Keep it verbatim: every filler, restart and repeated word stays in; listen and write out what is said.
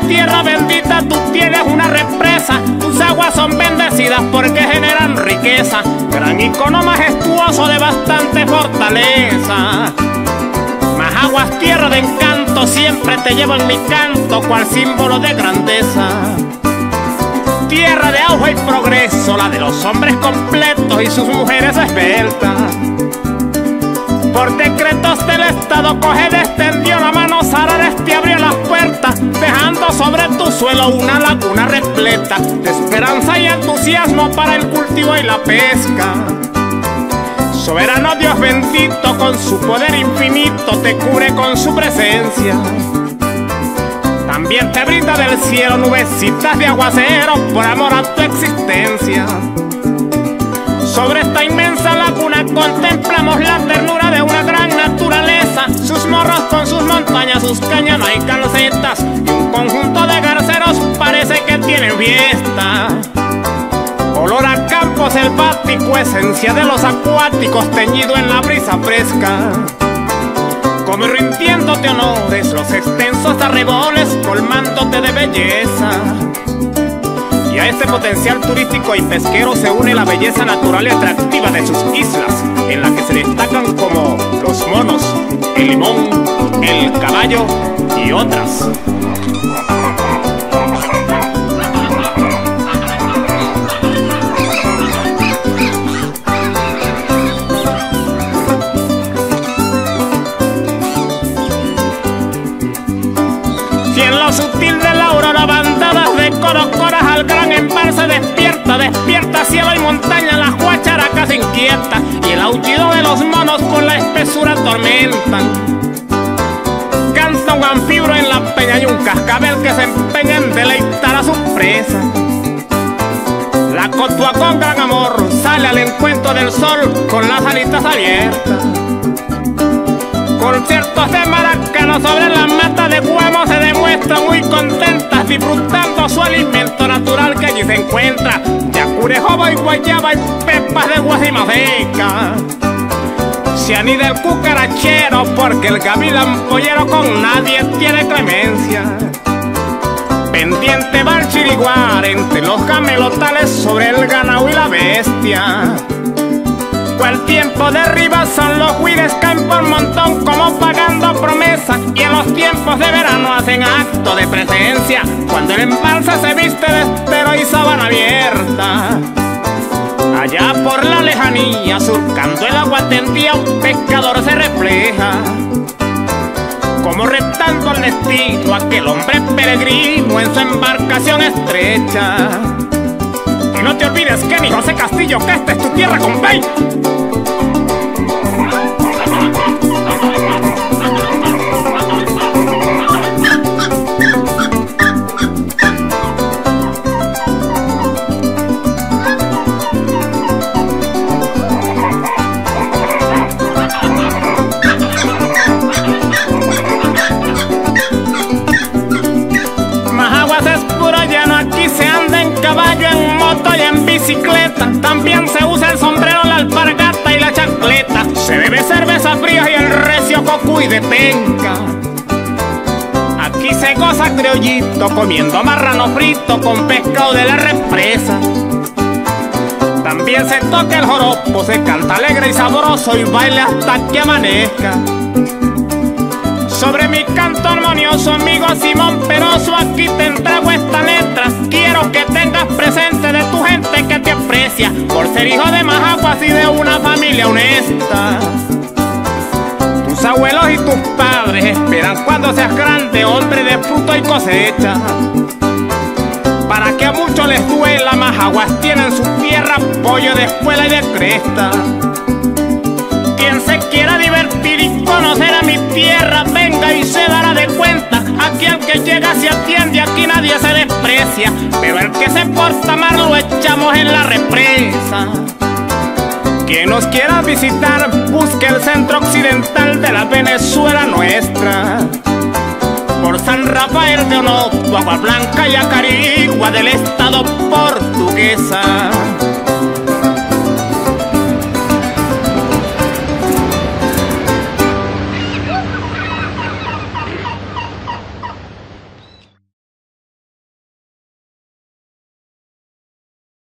tierra bendita, tú tienes una represa. Tus aguas son bendecidas porque generan riqueza. Gran icono majestuoso de bastante fortaleza. Majaguas, tierra de encanto, siempre te llevo en mi canto, cual símbolo de grandeza. Tierra de auge y progreso, la de los hombres completos y sus mujeres esbeltas. Por decretos del Estado, Coged extendió la mano, Sarares te abrió las puertas, dejando sobre tu suelo una laguna repleta de esperanza y entusiasmo para el cultivo y la pesca. Soberano Dios bendito, con su poder infinito te cubre con su presencia. También te brinda del cielo nubecitas de aguacero por amor a tu existencia. Sobre esta inmensa laguna contemplamos la ternura de una gran naturaleza. Sus morros con sus montañas, sus cáñamas y calcetas, y un conjunto de garceros parece que tienen fiesta. Olor a campo selvático, esencia de los acuáticos, teñido en la brisa fresca. Como rindiéndote honores los extensos arreboles, colmándote de belleza. Y a este potencial turístico y pesquero se une la belleza natural y atractiva de sus islas, en la que se destacan como los monos, el limón, el caballo y otras. Si en lo sutil de la aurora bandadas de corocoras al gran embalse despierta, despierta cielo y montaña, las guacharacas inquietas y el aullido de los monos por la espesura atormentan. Canta un anfibro en la peña y un cascabel que se empeña en deleitar a sus presas. La cotua con gran amor sale al encuentro del sol con las alitas abiertas. Conciertos de maracanos sobre la mata de Guamo se demuestran muy contentas, disfrutando su alimento natural que allí se encuentra. Yacure, jobo y guayaba y pepas de guasimaseca. Se anida el cucarachero porque el gavilán pollero con nadie tiene clemencia. Pendiente va el chiriguar entre los gamelotales sobre el ganado y la bestia. Cual tiempo de arriba son los huides, caen por montón como pagando promesas, y en los tiempos de verano hacen acto de presencia cuando el embalse se viste de estero y sabana abierta. Allá por la lejanía, surcando el agua tendida, un pescador se refleja, como retando al destino aquel hombre peregrino en su embarcación estrecha. Y no te olvides que mi José Castillo, que esta es tu tierra, compay. Majaguas es puro llano, aquí se anda en caballo, en moto y en bicicleta. También se usa el sombrero, la alpargata y la chancleta. Se bebe cerveza fría y el recio cocuy de penca. Aquí se goza criollito, comiendo marrano frito con pescado de la represa. También se toca el joropo, se canta alegre y sabroso y baila hasta que amanezca. Sobre mi canto armonioso, amigo Simón Peroso, aquí te entrego esta letra. Quiero que tengas presente de tu gente que te aprecia por ser hijo de Majaguas y de una familia honesta. Tus abuelos y tus padres esperan cuando seas grande, hombre de fruto y cosecha. Para que a muchos les duela, Majaguas tienen su tierra pollo de escuela y de cresta. Quien se quiera divertir y conocer a mi tierra, venga y se dará de cuenta. Aquí al que llega se atiende, aquí nadie se desprecia, pero el que se porta mal lo echamos en la represa. Quien nos quiera visitar, busque el centro occidental de la Venezuela nuestra. Por San Rafael de Onoto, Agua Blanca y Acarigua del estado portuguesa.